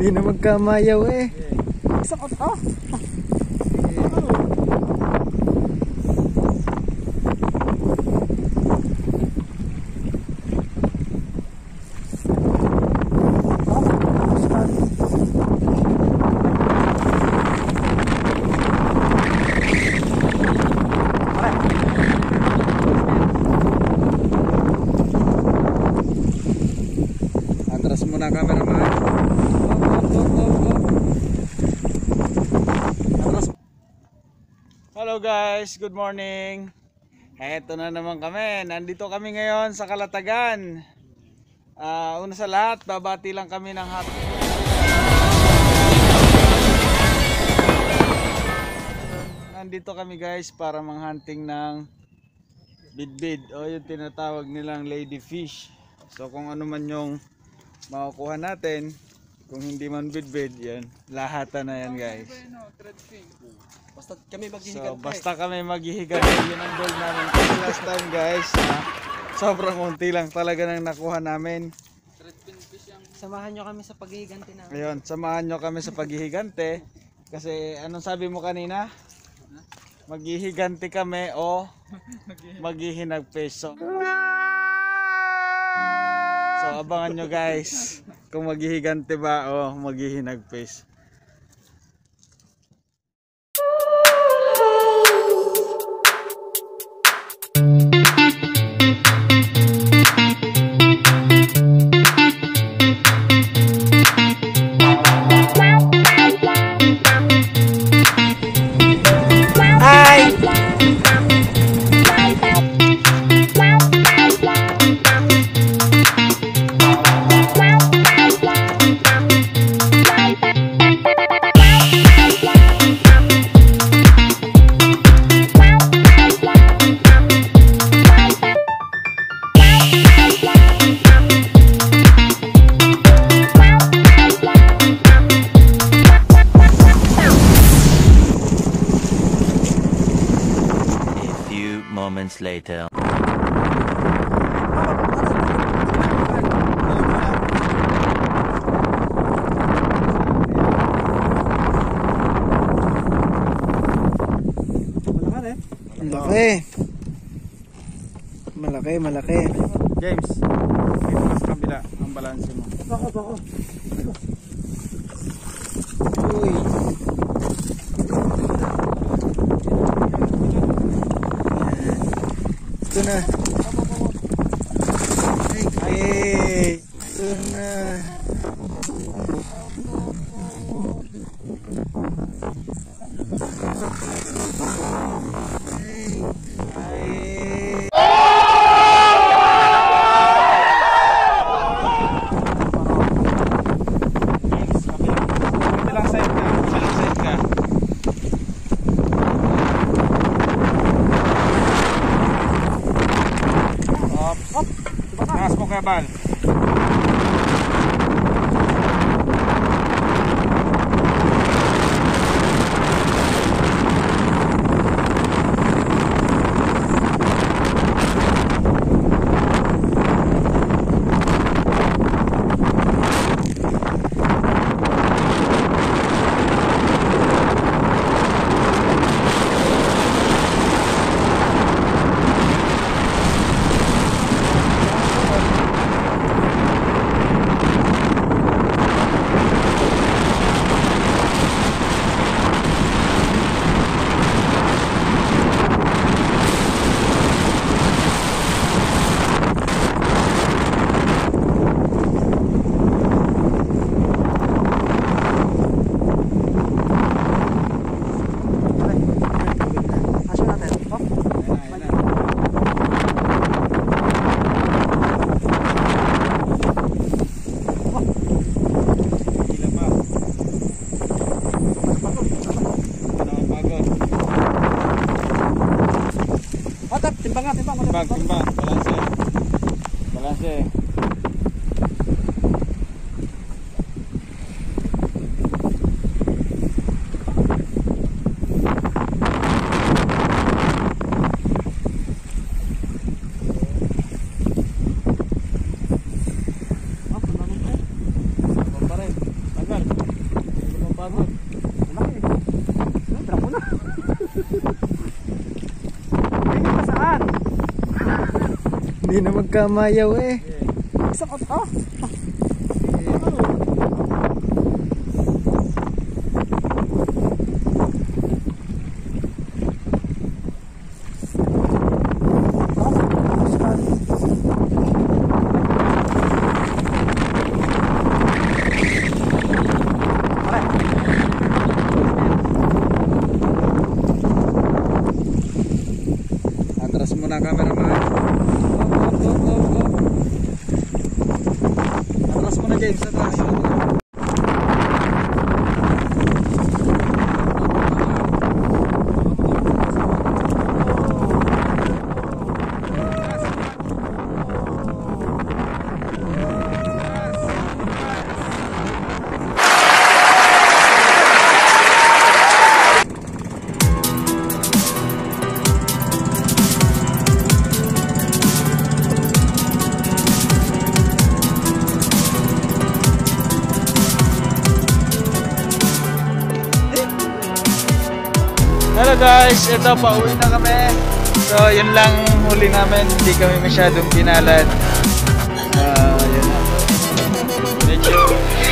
Hindi na magkamayaw eh. Sakot oh. Atras muna cameraman. Hello guys, good morning. Eto na naman kami. Nandito kami ngayon sa Kalatagan. Una sa lahat, babati lang kami ng happy. Nandito kami guys para manghunting ng bidbid o yung tinatawag nilang ladyfish. So kung ano man yung makukuha natin, kung hindi man bidbid, yan, lahatan na yan guys. Basta kami maghihigante. So basta kami maghihigante, yun ang goal namin. Kasi last time guys, sobrang unti lang talaga nang nakuha namin. Samahan nyo kami sa paghihigante namin. Ayun, samahan nyo kami sa paghihigante. Kasi anong sabi mo kanina? Maghihigante kami o maghihinagfish. So abangan nyo guys kung maghihigante ba o maghihinagfish. Moments later. Malaki. James, dito ka sa kabila ang balanse mo. Bako. Uy. Ito na. Hey, ito na. Taas mo kabal. Timbang. Balanse. Tagal. Hindi na magkamayaw eh. Sakot oh. Atras muna cameraman. Atras muna James, atras. Hello guys, ito pauwi na kami. So yun lang huli namin, hindi kami masyadong pinalad. Yun na. Medyo